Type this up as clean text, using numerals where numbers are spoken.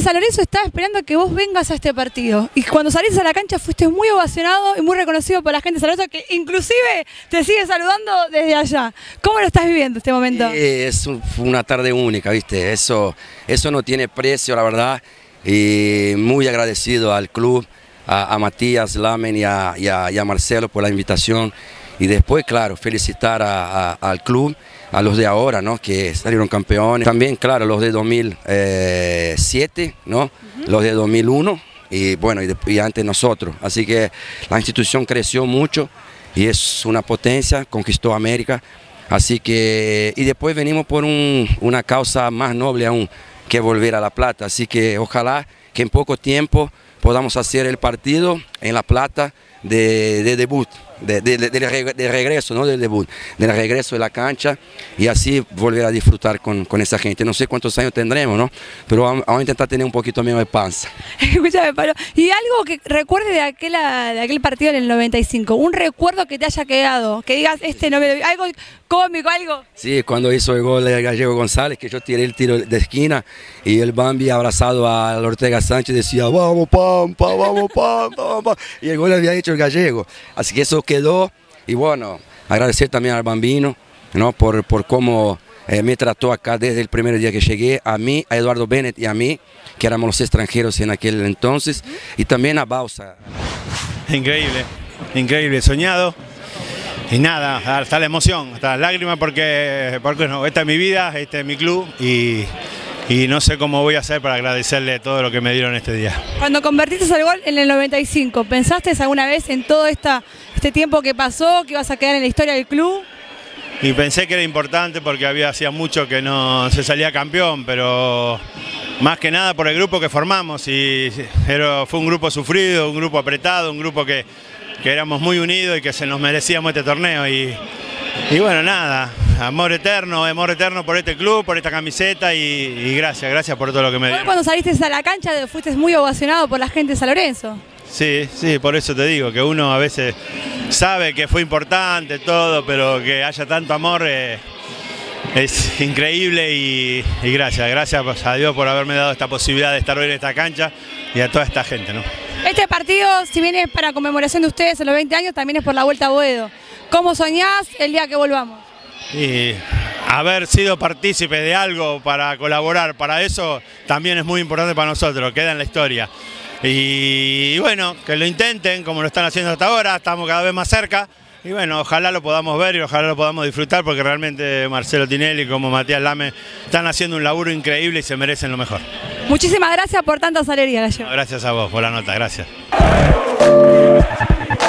San Lorenzo estaba esperando que vos vengas a este partido. Y cuando saliste a la cancha fuiste muy ovacionado y muy reconocido por la gente de San Lorenzo, que inclusive te sigue saludando desde allá. ¿Cómo lo estás viviendo este momento? Fue una tarde única, ¿viste? Eso no tiene precio, la verdad. Y muy agradecido al club, a Matías Lamen y a Marcelo por la invitación. Y después, claro, felicitar al club, a los de ahora, ¿no? Que salieron campeones. También, claro, los de 2007, ¿no? Los de 2001 y bueno, y antes nosotros. Así que la institución creció mucho y es una potencia, conquistó América. Así que, y después venimos por una causa más noble aún, que volver a La Plata. Así que ojalá que en poco tiempo podamos hacer el partido en La Plata de debut, de regreso, no del debut, del regreso de la cancha y así volver a disfrutar con esa gente. No sé cuántos años tendremos, ¿no? Pero vamos a intentar tener un poquito menos de panza. Escúchame, Pablo, y algo que recuerde de aquel partido en el 95, un recuerdo que te haya quedado, que digas, no me lo... algo cómico, algo. Sí, cuando hizo el gol de Gallego González, que yo tiré el tiro de esquina y el Bambi abrazado a Ortega Sánchez decía, vamos Pampa, vamos Pampa, y el gol había hecho el Gallego. Así que eso quedó y bueno, agradecer también al Bambino, ¿no? por cómo me trató acá desde el primer día que llegué, a mí, a Eduardo Bennett y a mí, que éramos los extranjeros en aquel entonces, y también a Bausa. Increíble, increíble, soñado. Y nada, hasta la emoción, hasta las lágrimas porque no, esta es mi vida, este es mi club y no sé cómo voy a hacer para agradecerle todo lo que me dieron este día. Cuando convertiste el gol en el 95, ¿pensaste alguna vez en todo este tiempo que pasó, que ibas a quedar en la historia del club? Y pensé que era importante porque hacía mucho que no se salía campeón, pero más que nada por el grupo que formamos y fue un grupo sufrido, un grupo apretado, un grupo que éramos muy unidos y que se nos merecíamos este torneo y bueno, nada, amor eterno por este club, por esta camiseta y gracias por todo lo que me dio. Cuando saliste a la cancha fuiste muy ovacionado por la gente de San Lorenzo. Sí, por eso te digo, que uno a veces sabe que fue importante todo, pero que haya tanto amor es increíble y gracias a Dios por haberme dado esta posibilidad de estar hoy en esta cancha y a toda esta gente, ¿no? Este partido, si bien es para conmemoración de ustedes en los 20 años, también es por la Vuelta a Boedo. ¿Cómo soñás el día que volvamos? Y haber sido partícipe de algo para colaborar, para eso también es muy importante para nosotros, queda en la historia. Y bueno, que lo intenten como lo están haciendo hasta ahora, estamos cada vez más cerca. Y bueno, ojalá lo podamos ver y ojalá lo podamos disfrutar porque realmente Marcelo Tinelli como Matías Lamen están haciendo un laburo increíble y se merecen lo mejor. Muchísimas gracias por tantas alegrías, Gallego. Gracias a vos por la nota, gracias.